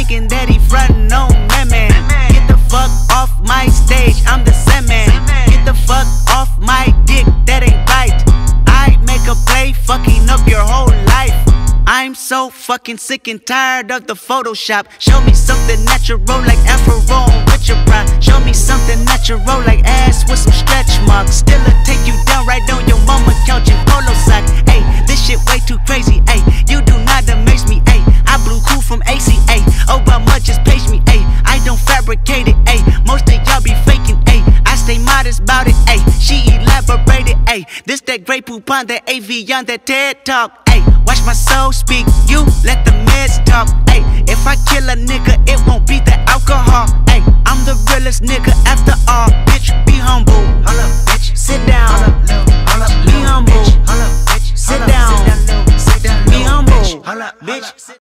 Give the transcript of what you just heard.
thinking that he frontin' on man. Get the fuck off my stage, I'm the Sandman. Get the fuck off my dick, that ain't right. I make a play, fucking up your whole life. I'm so fucking sick and tired of the Photoshop. Show me something natural like Afro with your pride. Show me something natural like ass with some stretch marks. Still'll take you down right on your mama couch in polo sock. Ayy, this shit way too crazy. Ayy, you do not amaze me. Ayy, I blew cool from ACA. Obama just page me. Ayy, I don't fabricate it. Ayy, most of y'all be faking. Ayy, I stay modest about it. Ayy, she elaborated. Ayy, this that Grey Poupon on that AV on that TED Talk. Ayy, watch my soul speak, you let the meds talk. Ayy, if I kill a nigga, it won't be the alcohol. Ayy, I'm the realest nigga after all. Bitch, be humble. Hold up, bitch. Sit down. Hold up, be humble. Hold up, bitch. Sit down. Be humble. Hold up, bitch.